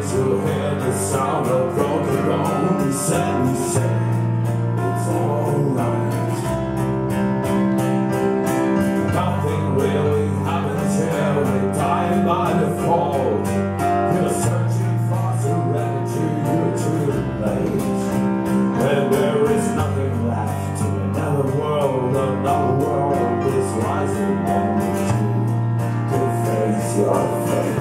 to hear the sound of broken bones, and we say it's alright. Nothing really happens here, we die by default. You're searching for serenity, you're too late. And there is nothing left to another world is rising on you to face your fate.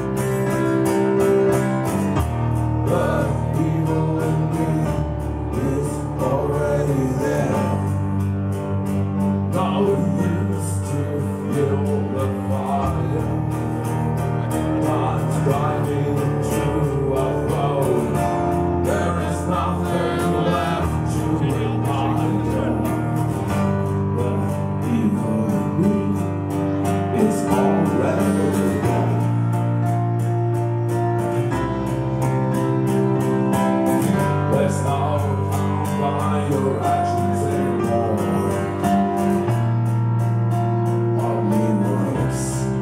The evil in me is already there. Now we used to feel the fire, not driving to a road. There is nothing left to remind you. The evil in me is already there. There's no by your actions anymore. Only words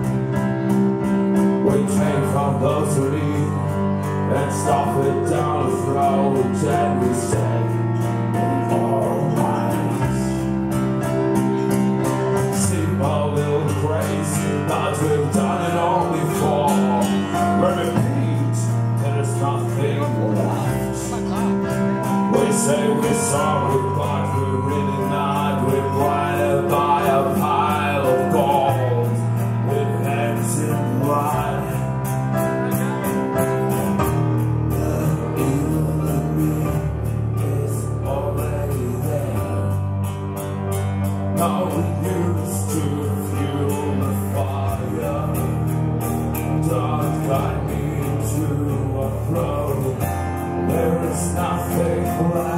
we take from those who need and stuff it down the throat, and we say alright. Seem a little crazy, but we've done it all before. We repeat, there's nothing left. We say we're sorry, but we're really not. We're blinded by a pile of gold with heads in blood. The evil in me is already there. Now we used to fuel the fire. Don't guide me to a road. There is nothing left.